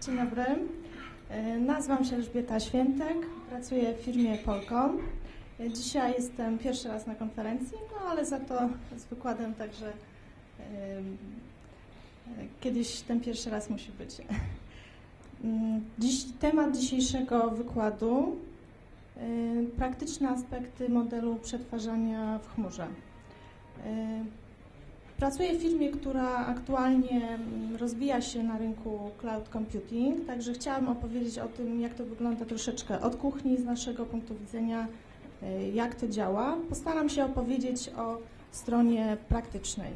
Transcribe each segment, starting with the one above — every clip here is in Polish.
Dzień dobry, nazywam się Elżbieta Świętek, pracuję w firmie Polkom. Dzisiaj jestem pierwszy raz na konferencji, no ale za to z wykładem, także kiedyś ten pierwszy raz musi być. Temat dzisiejszego wykładu: praktyczne aspekty modelu przetwarzania w chmurze. Pracuję w firmie, która aktualnie rozwija się na rynku cloud computing, także chciałam opowiedzieć o tym, jak to wygląda troszeczkę od kuchni, z naszego punktu widzenia, jak to działa. Postaram się opowiedzieć o stronie praktycznej.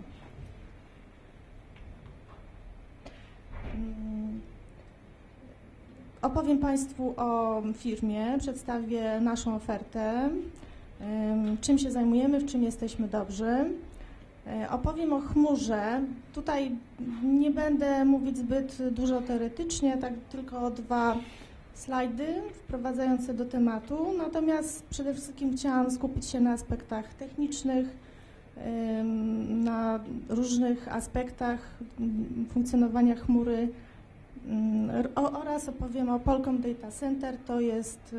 Opowiem Państwu o firmie, przedstawię naszą ofertę, czym się zajmujemy, w czym jesteśmy dobrzy. Opowiem o chmurze. Tutaj nie będę mówić zbyt dużo teoretycznie, tak tylko 2 slajdy wprowadzające do tematu. Natomiast przede wszystkim chciałam skupić się na aspektach technicznych, na różnych aspektach funkcjonowania chmury oraz opowiem o Polkom Data Center. To jest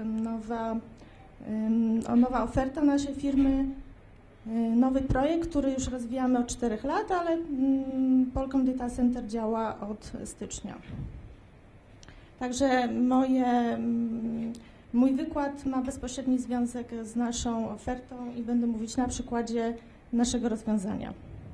nowa oferta naszej firmy. Nowy projekt, który już rozwijamy od 4 lat, ale Polkom Data Center działa od stycznia. Także mój wykład ma bezpośredni związek z naszą ofertą i będę mówić na przykładzie naszego rozwiązania.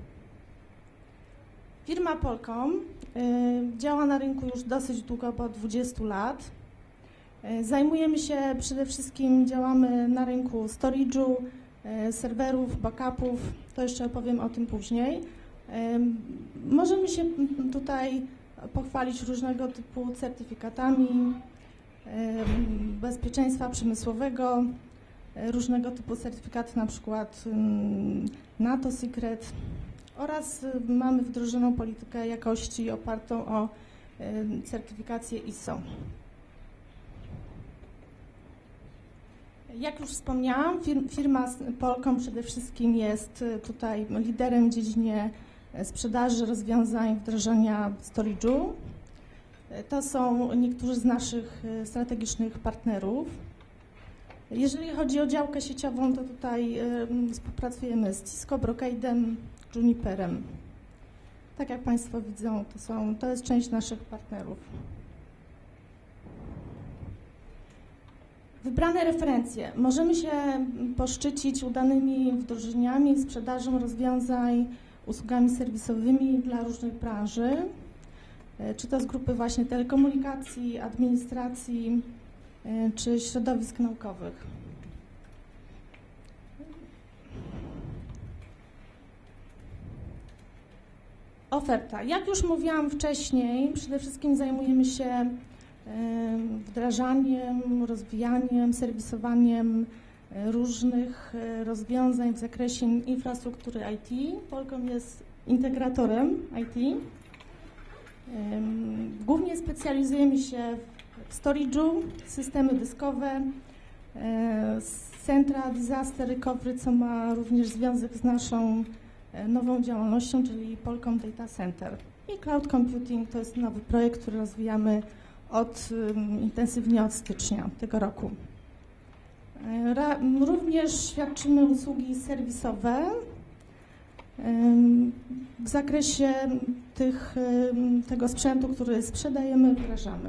Firma Polkom działa na rynku już dosyć długo, bo od 20 lat. Zajmujemy się przede wszystkim, działamy na rynku storage'u, serwerów, backupów, to jeszcze opowiem o tym później. Możemy się tutaj pochwalić różnego typu certyfikatami bezpieczeństwa przemysłowego, różnego typu certyfikaty, na przykład NATO Secret, oraz mamy wdrożoną politykę jakości opartą o certyfikację ISO. Jak już wspomniałam, firma Polkom przede wszystkim jest tutaj liderem w dziedzinie sprzedaży rozwiązań wdrażania storage'u. To są niektórzy z naszych strategicznych partnerów. Jeżeli chodzi o działkę sieciową, to tutaj współpracujemy z Cisco, Brocade'em, Juniperem. Tak jak Państwo widzą, to jest część naszych partnerów. Wybrane referencje. Możemy się poszczycić udanymi wdrożeniami, sprzedażą rozwiązań, usługami serwisowymi dla różnych branży, czy to z grupy właśnie telekomunikacji, administracji, czy środowisk naukowych. Oferta. Jak już mówiłam wcześniej, przede wszystkim zajmujemy się wdrażaniem, rozwijaniem, serwisowaniem różnych rozwiązań w zakresie infrastruktury IT. Polkom jest integratorem IT. Głównie specjalizujemy się w storage'u, systemy dyskowe, centra disaster recovery, co ma również związek z naszą nową działalnością, czyli Polkom Data Center. I cloud computing to jest nowy projekt, który rozwijamy intensywnie od stycznia tego roku. Również świadczymy usługi serwisowe w zakresie tego sprzętu, który sprzedajemy, wdrażamy.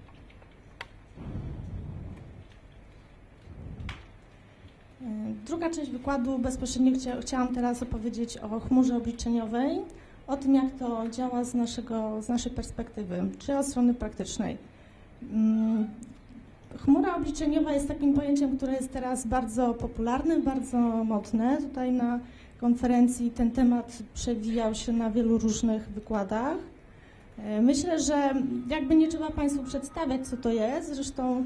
Druga część wykładu, bezpośrednio chciałam teraz opowiedzieć o chmurze obliczeniowej, o tym, jak to działa z naszej perspektywy, czy od strony praktycznej. Chmura obliczeniowa jest takim pojęciem, które jest teraz bardzo popularne, bardzo modne. Tutaj na konferencji ten temat przewijał się na wielu różnych wykładach. Myślę, że jakby nie trzeba Państwu przedstawiać, co to jest, zresztą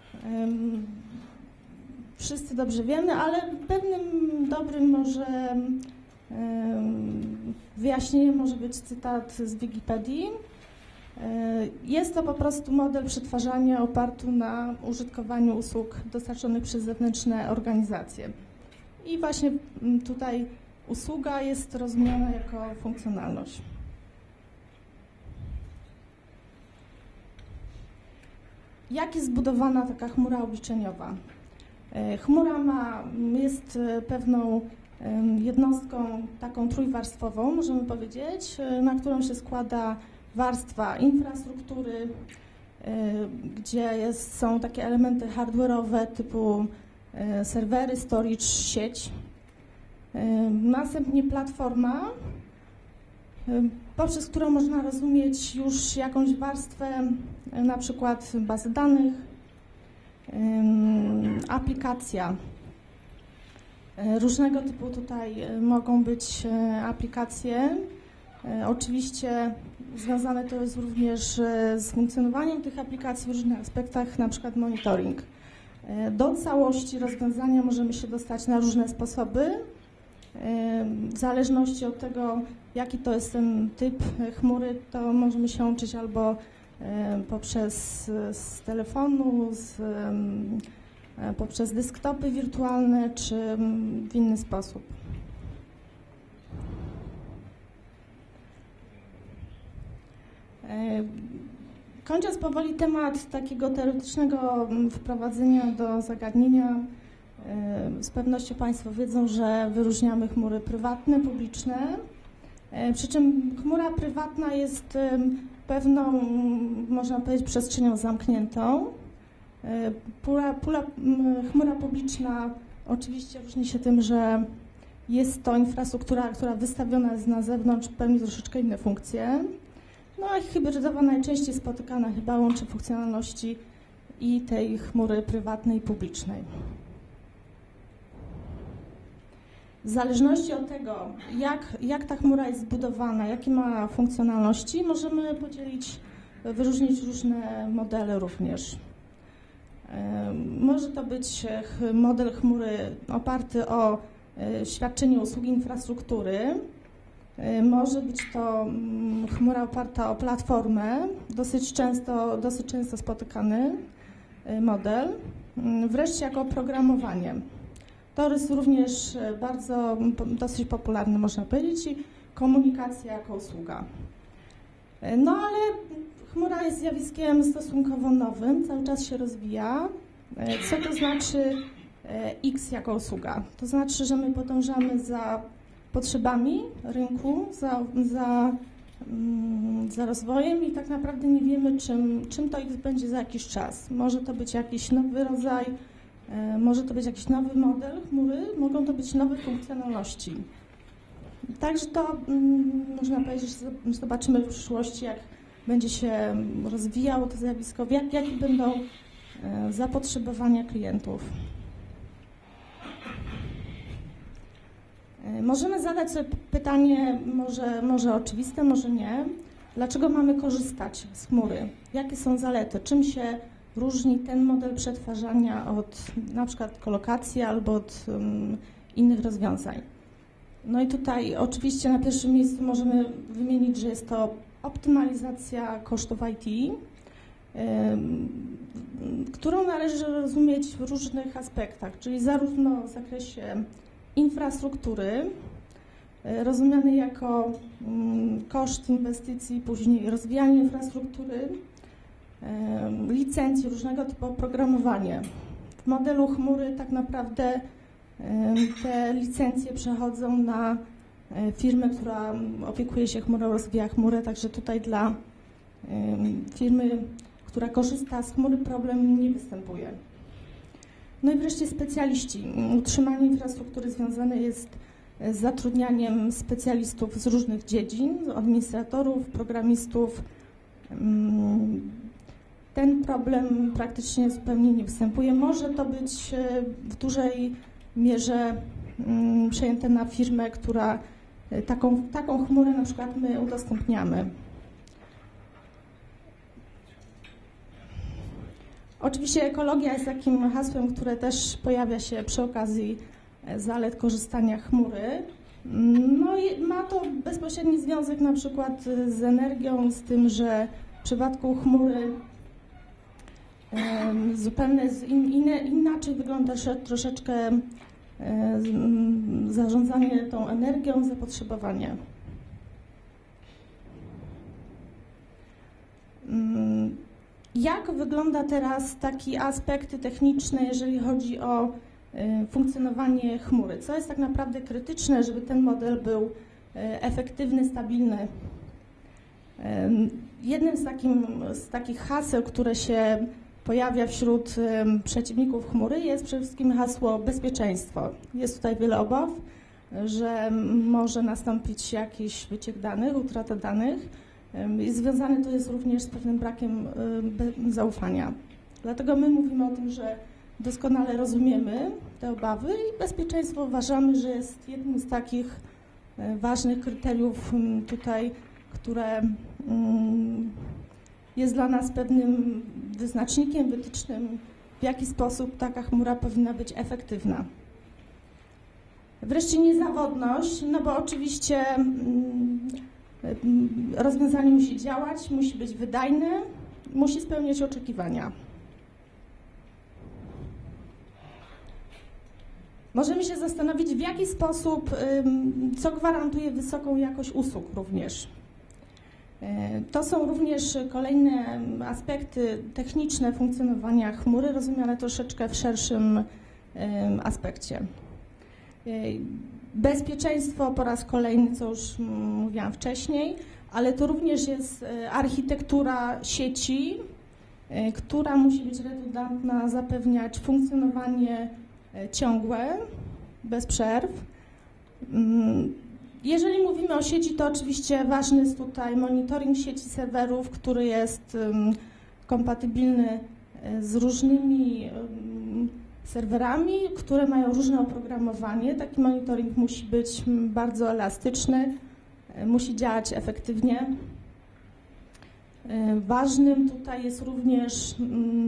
wszyscy dobrze wiemy, ale pewnym dobrym może wyjaśnieniem może być cytat z Wikipedii. Jest to po prostu model przetwarzania oparty na użytkowaniu usług dostarczonych przez zewnętrzne organizacje. I właśnie tutaj usługa jest rozumiana jako funkcjonalność. Jak jest zbudowana taka chmura obliczeniowa? Chmura jest pewną jednostką taką trójwarstwową, możemy powiedzieć, na którą się składa warstwa infrastruktury, gdzie są takie elementy hardware'owe typu serwery, storage, sieć. Następnie platforma, poprzez którą można rozumieć już jakąś warstwę, na przykład bazy danych, aplikacja. Różnego typu tutaj mogą być aplikacje. Oczywiście związane to jest również z funkcjonowaniem tych aplikacji w różnych aspektach, na przykład monitoring. Do całości rozwiązania możemy się dostać na różne sposoby, w zależności od tego, jaki to jest ten typ chmury, to możemy się łączyć albo z telefonu, poprzez desktopy wirtualne, czy w inny sposób. Kończąc powoli temat takiego teoretycznego wprowadzenia do zagadnienia, z pewnością Państwo wiedzą, że wyróżniamy chmury prywatne, publiczne, przy czym chmura prywatna jest pewną, można powiedzieć, przestrzenią zamkniętą. Chmura publiczna oczywiście różni się tym, że jest to infrastruktura, która wystawiona jest na zewnątrz, pełni troszeczkę inne funkcje. No a hybrydowa najczęściej spotykana chyba łączy funkcjonalności i tej chmury prywatnej i publicznej. W zależności od tego, jak ta chmura jest zbudowana, jakie ma funkcjonalności, możemy wyróżnić różne modele również. Może to być model chmury oparty o świadczenie usługi infrastruktury. Może być to chmura oparta o platformę, dosyć często spotykany model. Wreszcie jako oprogramowanie. To jest również dosyć popularny, można powiedzieć, i komunikacja jako usługa. No ale chmura jest zjawiskiem stosunkowo nowym, cały czas się rozwija. Co to znaczy X jako usługa? To znaczy, że my podążamy za potrzebami rynku, za rozwojem i tak naprawdę nie wiemy, czym to X będzie za jakiś czas. Może to być jakiś nowy rodzaj, może to być jakiś nowy model chmury, mogą to być nowe funkcjonalności. Także to można powiedzieć, że zobaczymy w przyszłości, jak będzie się rozwijało to zjawisko, jakie będą zapotrzebowania klientów. Możemy zadać sobie pytanie, może oczywiste, może nie. Dlaczego mamy korzystać z chmury? Jakie są zalety? Czym się różni ten model przetwarzania od na przykład kolokacji albo od innych rozwiązań? No i tutaj oczywiście na pierwszym miejscu możemy wymienić, że jest to optymalizacja kosztów IT, którą należy rozumieć w różnych aspektach, czyli zarówno w zakresie infrastruktury, rozumiany jako koszt inwestycji, później rozwijanie infrastruktury, licencji, różnego typu oprogramowanie. W modelu chmury tak naprawdę te licencje przechodzą na firmę, która opiekuje się chmurą, rozwija chmurę, także tutaj dla firmy, która korzysta z chmury, problem nie występuje. No i wreszcie specjaliści. Utrzymanie infrastruktury związane jest z zatrudnianiem specjalistów z różnych dziedzin, administratorów, programistów. Ten problem praktycznie zupełnie nie występuje. Może to być w dużej mierze przejęte na firmę, która taką chmurę na przykład my udostępniamy. Oczywiście ekologia jest takim hasłem, które też pojawia się przy okazji zalet korzystania chmury. No i ma to bezpośredni związek na przykład z energią, z tym, że w przypadku chmury zupełnie inaczej wygląda troszeczkę zarządzanie tą energią, zapotrzebowanie. Jak wygląda teraz taki aspekt techniczny, jeżeli chodzi o funkcjonowanie chmury? Co jest tak naprawdę krytyczne, żeby ten model był efektywny, stabilny? Jednym z takich haseł, które się pojawia wśród przeciwników chmury, jest przede wszystkim hasło bezpieczeństwo. Jest tutaj wiele obaw, że może nastąpić jakiś wyciek danych, utrata danych. I związane to jest również z pewnym brakiem zaufania. Dlatego my mówimy o tym, że doskonale rozumiemy te obawy i bezpieczeństwo uważamy, że jest jednym z takich ważnych kryteriów tutaj, które jest dla nas pewnym wyznacznikiem, wytycznym, w jaki sposób taka chmura powinna być efektywna. Wreszcie niezawodność, no bo oczywiście rozwiązanie musi działać, musi być wydajne, musi spełniać oczekiwania. Możemy się zastanowić, w jaki sposób, co gwarantuje wysoką jakość usług również. To są również kolejne aspekty techniczne funkcjonowania chmury, rozumiane troszeczkę w szerszym aspekcie. Bezpieczeństwo po raz kolejny, co już mówiłam wcześniej, ale to również jest architektura sieci, która musi być redundantna, zapewniać funkcjonowanie ciągłe, bez przerw. Jeżeli mówimy o sieci, to oczywiście ważny jest tutaj monitoring sieci serwerów, który jest kompatybilny z różnymi serwerami, które mają różne oprogramowanie. Taki monitoring musi być bardzo elastyczny, musi działać efektywnie. Ważnym tutaj jest również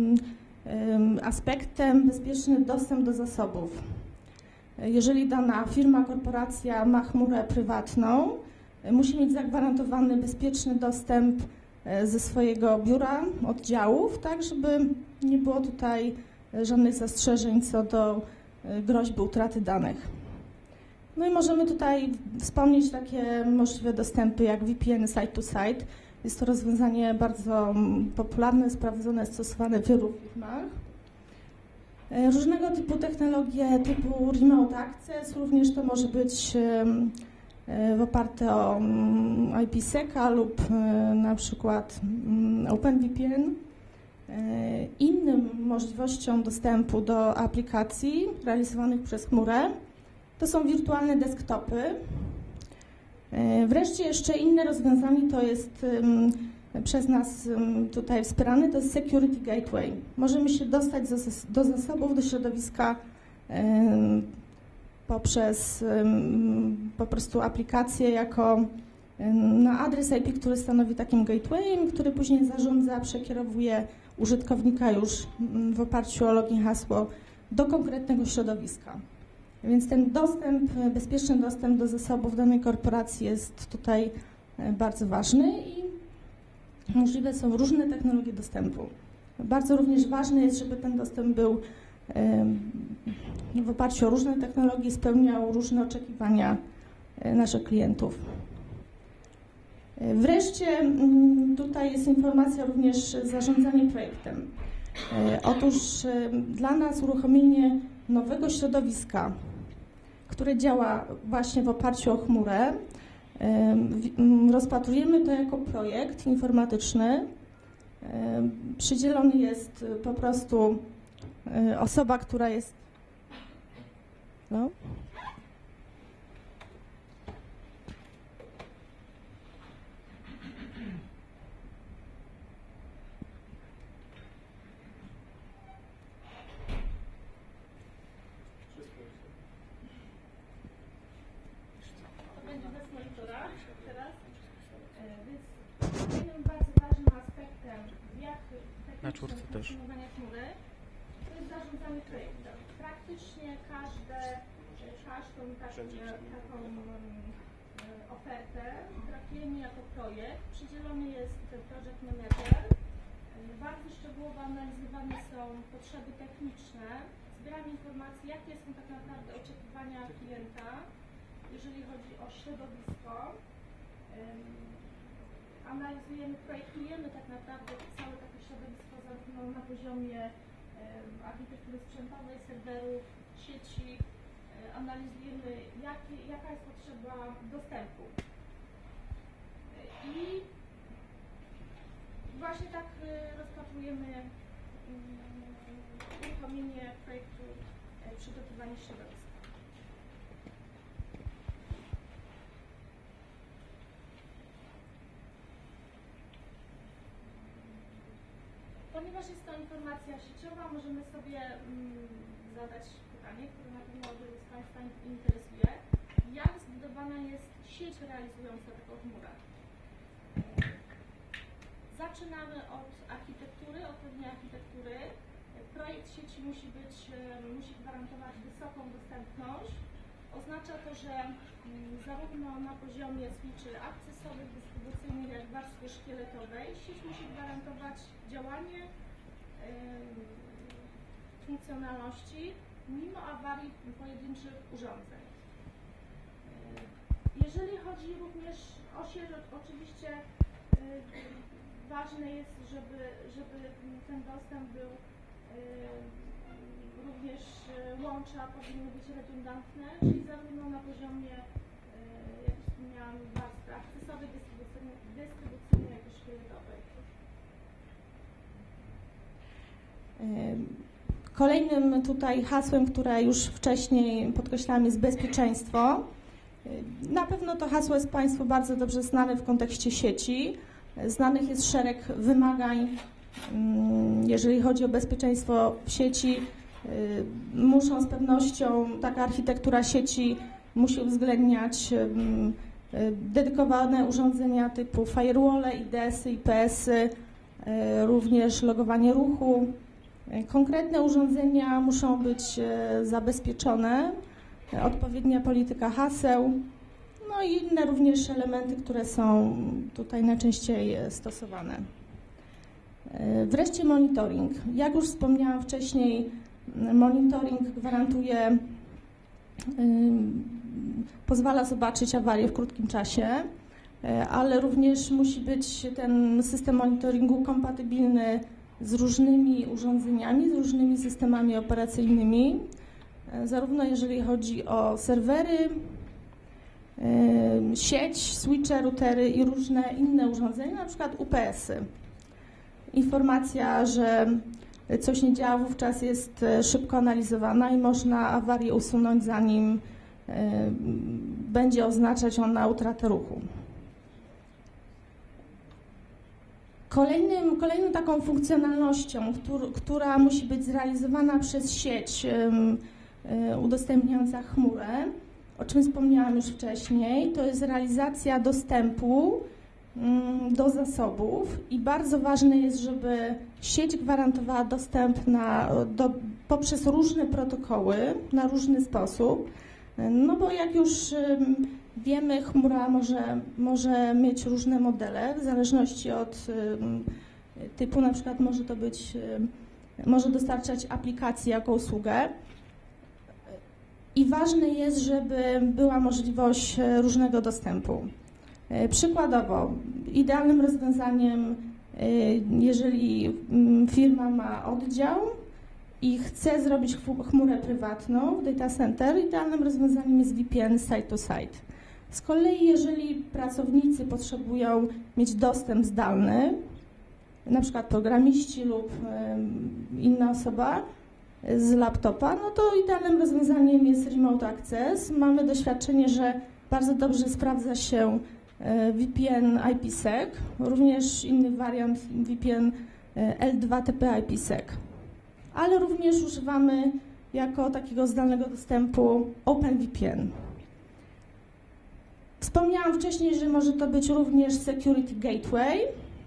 aspektem bezpieczny dostęp do zasobów. Jeżeli dana firma, korporacja ma chmurę prywatną, musi mieć zagwarantowany bezpieczny dostęp ze swojego biura, oddziałów, tak żeby nie było tutaj żadnych zastrzeżeń co do groźby utraty danych. No i możemy tutaj wspomnieć takie możliwe dostępy jak VPN site-to-site. Jest to rozwiązanie bardzo popularne, sprawdzone, stosowane w wielu firmach. Różnego typu technologie typu remote access, również to może być oparte o IPsec-a lub na przykład OpenVPN. Innym możliwością dostępu do aplikacji realizowanych przez chmurę to są wirtualne desktopy. Wreszcie jeszcze inne rozwiązanie to jest przez nas tutaj wspierane, to jest Security Gateway. Możemy się dostać do zasobów, do środowiska poprzez po prostu aplikację jako adres IP, który stanowi takim gatewayem, który później zarządza, przekierowuje użytkownika już w oparciu o login, hasło do konkretnego środowiska. Więc ten dostęp, bezpieczny dostęp do zasobów danej korporacji jest tutaj bardzo ważny i możliwe są różne technologie dostępu. Bardzo również ważne jest, żeby ten dostęp był w oparciu o różne technologie, spełniał różne oczekiwania naszych klientów. Wreszcie tutaj jest informacja również zarządzanie projektem. Otóż dla nas uruchomienie nowego środowiska, które działa właśnie w oparciu o chmurę, rozpatrujemy to jako projekt informatyczny. Przydzielony jest po prostu osoba, która jest... No. Na czwórce też. Chmury, to jest zarządzanie projektem. Praktycznie każdą taką ofertę traktujemy jako projekt. Przydzielony jest project manager. Bardzo szczegółowo analizowane są potrzeby techniczne. Zbieramy informacje, jakie są tak naprawdę oczekiwania klienta, jeżeli chodzi o środowisko. analizujemy, projektujemy tak naprawdę całe takie środowisko zarówno na poziomie architektury sprzętowej, serwerów, sieci, analizujemy jaka jest potrzeba dostępu. I właśnie tak rozpatrujemy uruchomienie projektu przygotowania środowiska. Ponieważ jest to informacja sieciowa, możemy sobie zadać pytanie, które na pewno wielu z Państwa interesuje. Jak zbudowana jest sieć realizująca taką chmurę? Zaczynamy od architektury, od pewnej architektury. Projekt sieci musi gwarantować wysoką dostępność. Oznacza to, że zarówno na poziomie switchy akcesowych, dystrybucyjnych, jak i warstwy szkieletowej sieć musi gwarantować działanie funkcjonalności mimo awarii pojedynczych urządzeń. Jeżeli chodzi również o sieć, oczywiście ważne jest, żeby ten dostęp był również łącza powinny być redundantne, czyli zarówno na poziomie, jak wspomniałam, warstwy akcesowej, dystrybucyjnej, jak i szkieletowej. Kolejnym tutaj hasłem, które już wcześniej podkreślałam, jest bezpieczeństwo. Na pewno to hasło jest Państwu bardzo dobrze znane w kontekście sieci. Znanych jest szereg wymagań, jeżeli chodzi o bezpieczeństwo w sieci. Muszą z pewnością, taka architektura sieci musi uwzględniać dedykowane urządzenia typu firewall, IDS-y, IPS-y, również logowanie ruchu. Konkretne urządzenia muszą być zabezpieczone, odpowiednia polityka haseł, no i inne również elementy, które są tutaj najczęściej stosowane. Wreszcie monitoring. Jak już wspomniałam wcześniej, monitoring gwarantuje, pozwala zobaczyć awarię w krótkim czasie, ale również musi być ten system monitoringu kompatybilny z różnymi urządzeniami, z różnymi systemami operacyjnymi, zarówno jeżeli chodzi o serwery, sieć, switche, routery i różne inne urządzenia, na przykład UPS-y. Informacja, że coś nie działa, wówczas jest szybko analizowana i można awarię usunąć, zanim będzie oznaczać ona utratę ruchu. Kolejną taką funkcjonalnością, która musi być zrealizowana przez sieć udostępniająca chmurę, o czym wspomniałam już wcześniej, to jest realizacja dostępu do zasobów i bardzo ważne jest, żeby sieć gwarantowała dostęp poprzez różne protokoły na różny sposób, no bo jak już wiemy, chmura może mieć różne modele w zależności od typu, na przykład może dostarczać aplikację jako usługę i ważne jest, żeby była możliwość różnego dostępu. Przykładowo, idealnym rozwiązaniem, jeżeli firma ma oddział i chce zrobić chmurę prywatną w data center, idealnym rozwiązaniem jest VPN site-to-site. Z kolei, jeżeli pracownicy potrzebują mieć dostęp zdalny, na przykład programiści lub inna osoba z laptopa, no to idealnym rozwiązaniem jest remote access. Mamy doświadczenie, że bardzo dobrze sprawdza się VPN IPsec, również inny wariant VPN L2TP IPsec, ale również używamy jako takiego zdalnego dostępu OpenVPN. Wspomniałam wcześniej, że może to być również Security Gateway,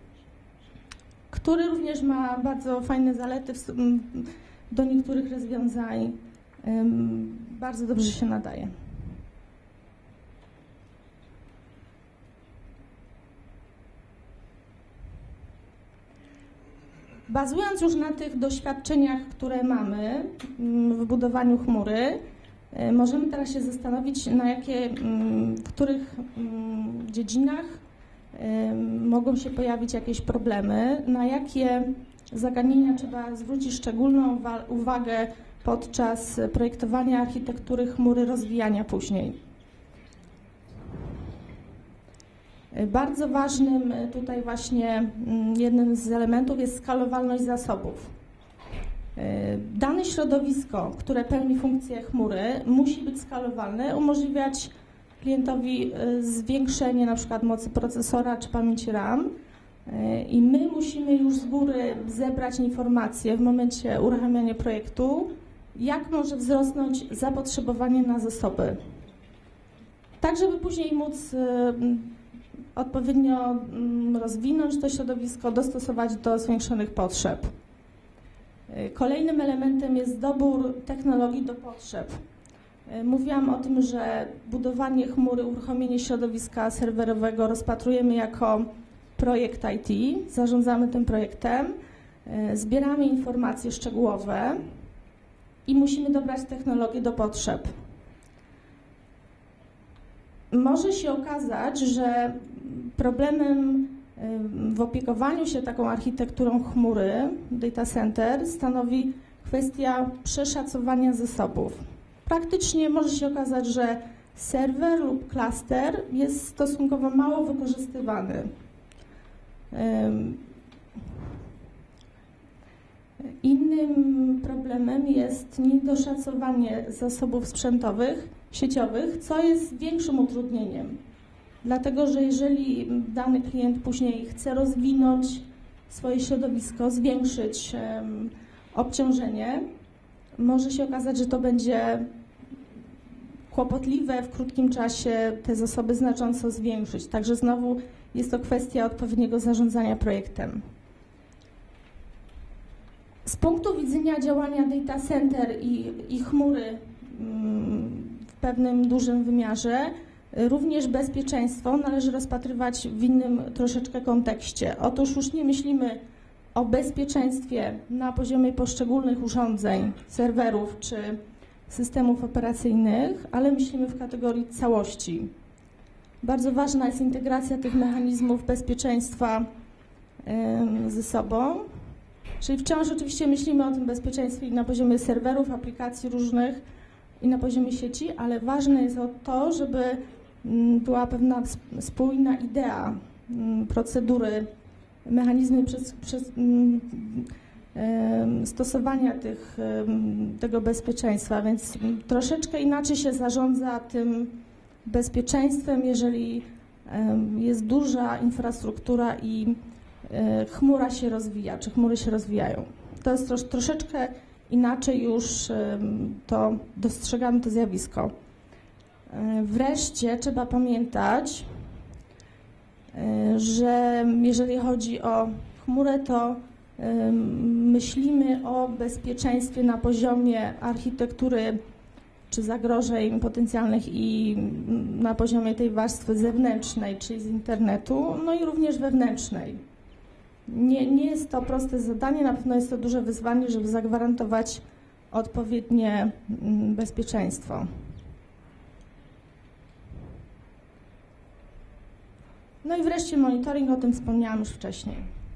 który również ma bardzo fajne zalety, do niektórych rozwiązań bardzo dobrze się nadaje. Bazując już na tych doświadczeniach, które mamy w budowaniu chmury, możemy teraz się zastanowić, w których dziedzinach mogą się pojawić jakieś problemy, na jakie zagadnienia trzeba zwrócić szczególną uwagę podczas projektowania architektury chmury, rozwijania później. Bardzo ważnym tutaj właśnie jednym z elementów jest skalowalność zasobów. Dane środowisko, które pełni funkcję chmury, musi być skalowalne, umożliwiać klientowi zwiększenie na przykład mocy procesora czy pamięci RAM i my musimy już z góry zebrać informacje w momencie uruchamiania projektu, jak może wzrosnąć zapotrzebowanie na zasoby, tak żeby później móc odpowiednio rozwinąć to środowisko, dostosować do zwiększonych potrzeb. Kolejnym elementem jest dobór technologii do potrzeb. Mówiłam o tym, że budowanie chmury, uruchomienie środowiska serwerowego rozpatrujemy jako projekt IT, zarządzamy tym projektem, zbieramy informacje szczegółowe i musimy dobrać technologię do potrzeb. Może się okazać, że problemem w opiekowaniu się taką architekturą chmury, data center, stanowi kwestia przeszacowania zasobów. Praktycznie może się okazać, że serwer lub klaster jest stosunkowo mało wykorzystywany. Innym problemem jest niedoszacowanie zasobów sprzętowych, sieciowych, co jest większym utrudnieniem. Dlatego, że jeżeli dany klient później chce rozwinąć swoje środowisko, zwiększyć obciążenie, może się okazać, że to będzie kłopotliwe w krótkim czasie te zasoby znacząco zwiększyć. Także znowu jest to kwestia odpowiedniego zarządzania projektem. Z punktu widzenia działania data center i chmury w pewnym dużym wymiarze, również bezpieczeństwo należy rozpatrywać w innym troszeczkę kontekście. Otóż już nie myślimy o bezpieczeństwie na poziomie poszczególnych urządzeń, serwerów czy systemów operacyjnych, ale myślimy w kategorii całości. Bardzo ważna jest integracja tych mechanizmów bezpieczeństwa ze sobą, czyli wciąż oczywiście myślimy o tym bezpieczeństwie na poziomie serwerów, aplikacji różnych i na poziomie sieci, ale ważne jest to, żeby była pewna spójna idea, procedury, mechanizmy stosowania tego bezpieczeństwa, więc troszeczkę inaczej się zarządza tym bezpieczeństwem, jeżeli jest duża infrastruktura i chmura się rozwija, czy chmury się rozwijają. To jest troszeczkę inaczej już to dostrzegamy to zjawisko. Wreszcie trzeba pamiętać, że jeżeli chodzi o chmurę, to myślimy o bezpieczeństwie na poziomie architektury czy zagrożeń potencjalnych i na poziomie tej warstwy zewnętrznej, czyli z internetu, no i również wewnętrznej. Nie jest to proste zadanie, na pewno jest to duże wyzwanie, żeby zagwarantować odpowiednie bezpieczeństwo. No i wreszcie monitoring, o tym wspomniałam już wcześniej.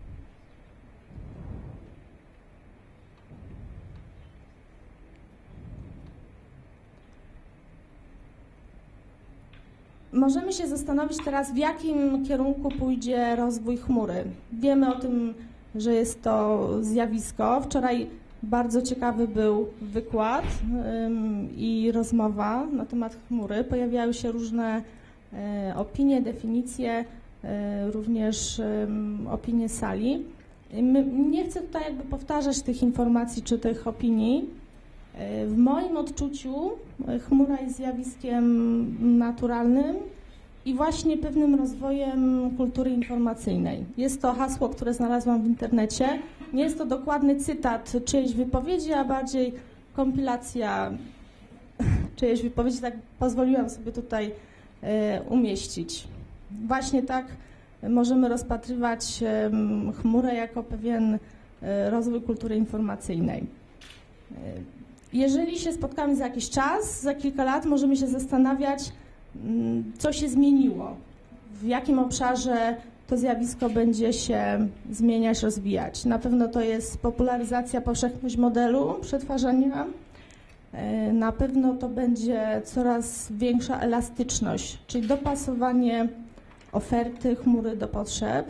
Możemy się zastanowić teraz, w jakim kierunku pójdzie rozwój chmury. Wiemy o tym, że jest to zjawisko. Wczoraj bardzo ciekawy był wykład i rozmowa na temat chmury. Pojawiały się różne opinie, definicje, również opinie sali. Nie chcę tutaj jakby powtarzać tych informacji czy tych opinii. W moim odczuciu chmura jest zjawiskiem naturalnym i właśnie pewnym rozwojem kultury informacyjnej. Jest to hasło, które znalazłam w internecie. Nie jest to dokładny cytat czyjejś wypowiedzi, a bardziej kompilacja czyjejś wypowiedzi. Tak pozwoliłam sobie tutaj umieścić. Właśnie tak możemy rozpatrywać chmurę jako pewien rozwój kultury informacyjnej. Jeżeli się spotkamy za jakiś czas, za kilka lat, możemy się zastanawiać, co się zmieniło w jakim obszarze to zjawisko będzie się zmieniać, rozwijać. Na pewno to jest popularyzacja, powszechność modelu przetwarzania. Na pewno to będzie coraz większa elastyczność, czyli dopasowanie oferty chmury do potrzeb.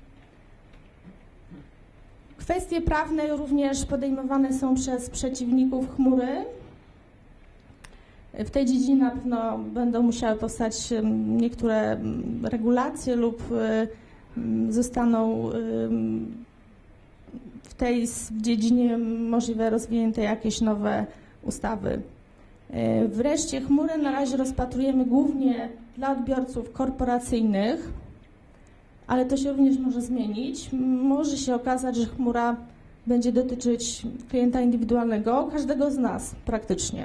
Kwestie prawne również podejmowane są przez przeciwników chmury. W tej dziedzinie na pewno będą musiały powstać niektóre regulacje lub zostaną w tej dziedzinie możliwe rozwinięte jakieś nowe ustawy. Wreszcie chmurę na razie rozpatrujemy głównie dla odbiorców korporacyjnych, ale to się również może zmienić. Może się okazać, że chmura będzie dotyczyć klienta indywidualnego, każdego z nas praktycznie.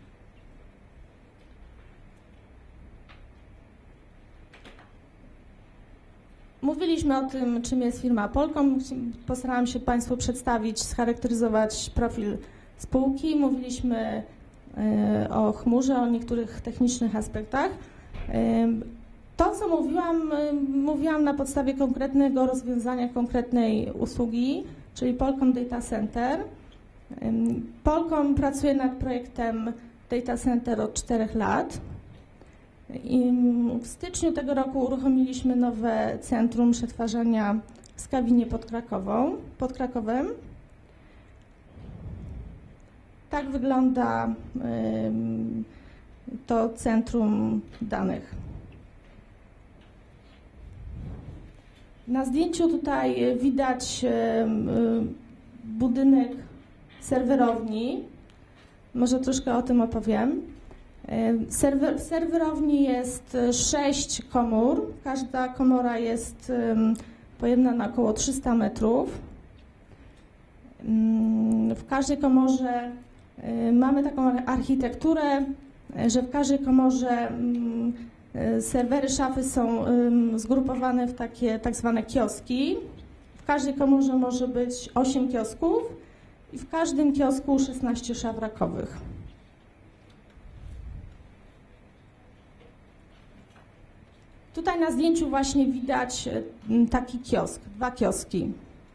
Mówiliśmy o tym, czym jest firma Polkom. Postarałam się Państwu przedstawić, scharakteryzować profil spółki. Mówiliśmy o chmurze, o niektórych technicznych aspektach. To, co mówiłam na podstawie konkretnego rozwiązania, konkretnej usługi, czyli Polkom Data Center. Polkom pracuje nad projektem Data Center od 4 lat. I w styczniu tego roku uruchomiliśmy nowe centrum przetwarzania w Skawinie pod Krakowem. Tak wygląda to centrum danych. Na zdjęciu tutaj widać budynek serwerowni. Może troszkę o tym opowiem. W serwerowni jest 6 komór. Każda komora jest pojemna na około 300 metrów. W każdej komorze mamy taką architekturę, że w każdej komorze serwery, szafy są zgrupowane w takie tak zwane kioski. W każdej komorze może być 8 kiosków i w każdym kiosku 16 szaf rakowych. Tutaj na zdjęciu właśnie widać taki kiosk, 2 kioski.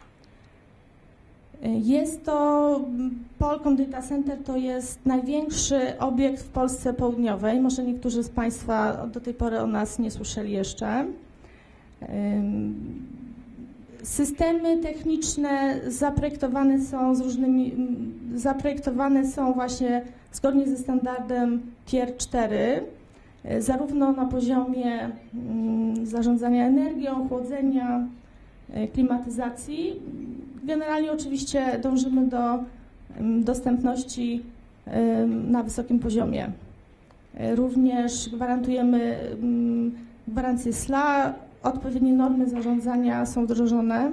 Jest to Polkom Data Center, to jest największy obiekt w Polsce Południowej. Może niektórzy z Państwa do tej pory o nas nie słyszeli jeszcze. Systemy techniczne zaprojektowane są właśnie zgodnie ze standardem Tier 4, zarówno na poziomie zarządzania energią, chłodzenia, klimatyzacji. Generalnie oczywiście dążymy do dostępności na wysokim poziomie. Również gwarantujemy gwarancję SLA, odpowiednie normy zarządzania są wdrożone.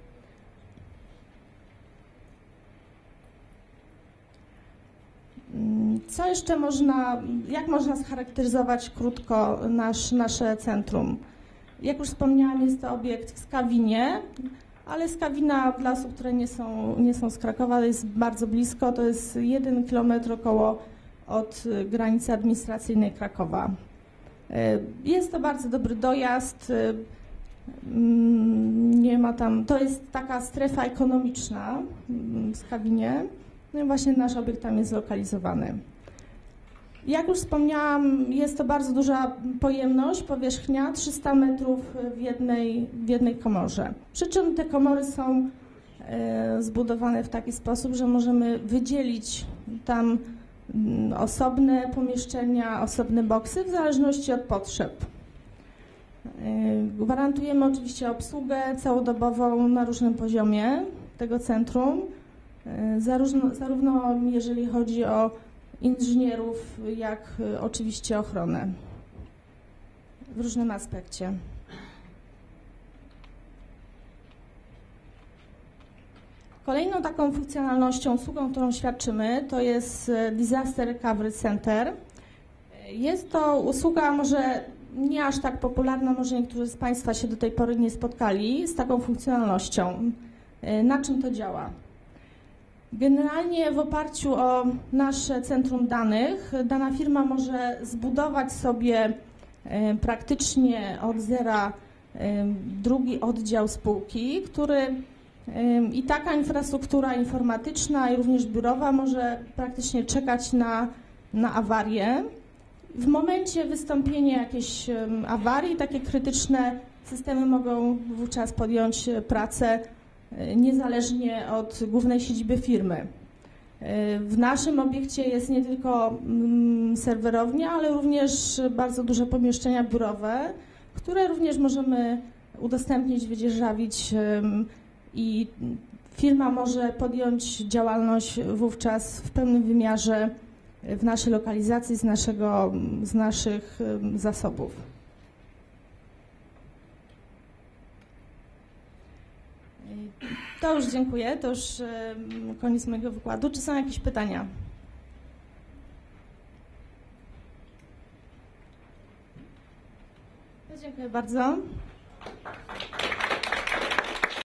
Co jeszcze jak można scharakteryzować krótko nasze centrum? Jak już wspomniałam, jest to obiekt w Skawinie, ale Skawina dla osób, które nie są z Krakowa, jest bardzo blisko, to jest 1 kilometr około od granicy administracyjnej Krakowa. Jest to bardzo dobry dojazd, nie ma tam, to jest taka strefa ekonomiczna w Skawinie, no i właśnie nasz obiekt tam jest zlokalizowany. Jak już wspomniałam, jest to bardzo duża pojemność, powierzchnia, 300 metrów w jednej komorze. Przy czym te komory są zbudowane w taki sposób, że możemy wydzielić tam osobne pomieszczenia, osobne boksy w zależności od potrzeb. Gwarantujemy oczywiście obsługę całodobową na różnym poziomie tego centrum, zarówno jeżeli chodzi o inżynierów, jak oczywiście ochronę w różnym aspekcie. Kolejną taką funkcjonalnością, usługą, którą świadczymy, to jest Disaster Recovery Center. Jest to usługa może nie aż tak popularna, może niektórzy z Państwa się do tej pory nie spotkali z taką funkcjonalnością. Na czym to działa? Generalnie w oparciu o nasze centrum danych dana firma może zbudować sobie praktycznie od zera drugi oddział spółki, który i taka infrastruktura informatyczna i również biurowa może praktycznie czekać na awarię. W momencie wystąpienia jakiejś awarii, takie krytyczne systemy mogą wówczas podjąć pracę niezależnie od głównej siedziby firmy. W naszym obiekcie jest nie tylko serwerownia, ale również bardzo duże pomieszczenia biurowe, które również możemy udostępnić, wydzierżawić i firma może podjąć działalność wówczas w pełnym wymiarze w naszej lokalizacji z naszych zasobów. To już dziękuję, to już koniec mojego wykładu. Czy są jakieś pytania? Dziękuję bardzo.